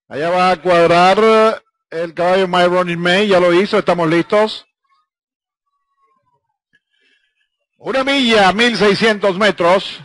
Allá va a cuadrar el caballo My Running May, ya lo hizo, estamos listos. 1 milla, 1600 metros.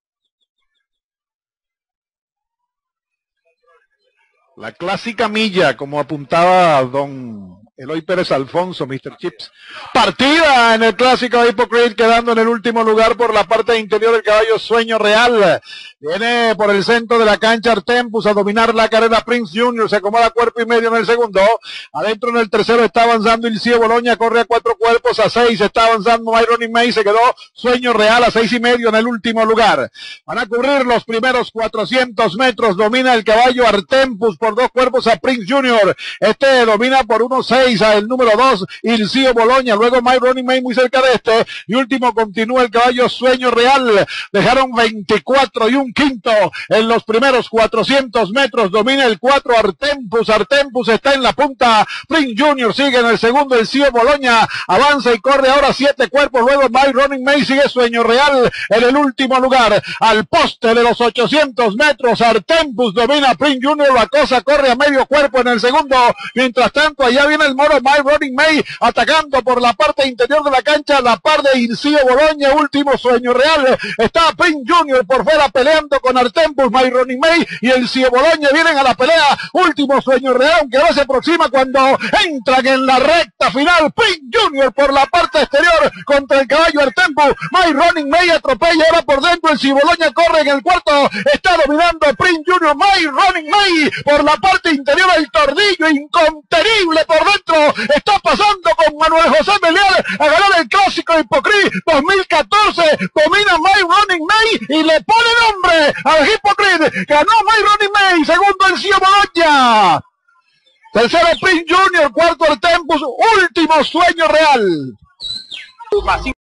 La clásica milla, como apuntaba don Eloy Pérez Alfonso, Mr. Chips. Partida en el clásico Hippocrate, quedando en el último lugar por la parte interior del caballo Sueño Real. Viene por el centro de la cancha Artempus a dominar la carrera Prince Junior, se acomoda cuerpo y medio en el segundo. Adentro en el tercero está avanzando Ilcio Boloña, corre a 4 cuerpos, a 6 está avanzando My Running May, se quedó Sueño Real a 6 y medio en el último lugar. Van a cubrir los primeros 400 metros, domina el caballo Artempus por 2 cuerpos a Prince Junior. Este domina por 1.6 a el número 2, Ilcio Boloña, luego My Running May muy cerca de este, y último continúa el caballo Sueño Real. Dejaron 24 y un quinto en los primeros 400 metros, domina el 4 Artempus, Artempus está en la punta, Prince Junior sigue en el segundo, Ilcio Boloña avanza y corre ahora 7 cuerpos, luego My Running May, sigue Sueño Real en el último lugar, al poste de los 800 metros, Artempus domina Prince Junior, la cosa corre a medio cuerpo en el segundo, mientras tanto allá viene el moro My Running May atacando por la parte interior de la cancha, a la par de Ilcio Boloña, último Sueño Real, está Prince Junior por fuera peleando con Artempus, My Running May y Ilcio Boloña vienen a la pelea, último Sueño Real, aunque ahora se aproxima cuando entran en la recta final, Prince Junior por la parte exterior contra el caballo Artempus, My Running May atropella ahora por dentro, Ilcio Boloña corre en el cuarto, está dominando Prince Junior, My Running May por la parte interior, el tordillo incontenible por dentro, está pasando con Manuel José Melial a ganar el clásico Hippocrate 2014, domina My Running May y le pone nombre al Hippocrate, ganó My Running May, segundo Ilcio Boloña, tercero Prince Junior, cuarto Artempus, último Sueño Real.